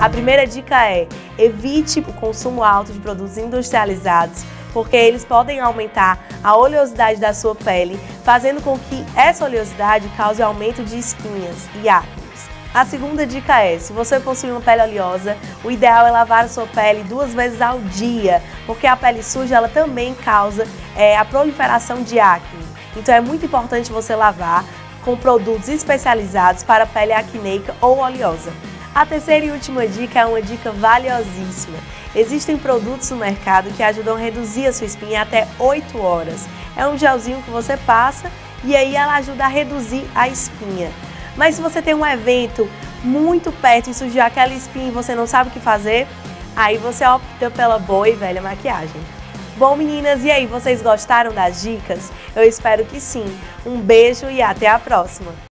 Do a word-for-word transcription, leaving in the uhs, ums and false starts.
A primeira dica é: evite o consumo alto de produtos industrializados, porque eles podem aumentar a oleosidade da sua pele, fazendo com que essa oleosidade cause aumento de espinhas e acne. A segunda dica é: se você possui uma pele oleosa, o ideal é lavar a sua pele duas vezes ao dia, porque a pele suja ela também causa é, a proliferação de acne. Então é muito importante você lavar com produtos especializados para a pele acneica ou oleosa. A terceira e última dica é uma dica valiosíssima. Existem produtos no mercado que ajudam a reduzir a sua espinha até oito horas. É um gelzinho que você passa e aí ela ajuda a reduzir a espinha. Mas se você tem um evento muito perto e surgiu aquela espinha e você não sabe o que fazer, aí você opta pela boa e velha maquiagem. Bom, meninas, e aí, vocês gostaram das dicas? Eu espero que sim. Um beijo e até a próxima!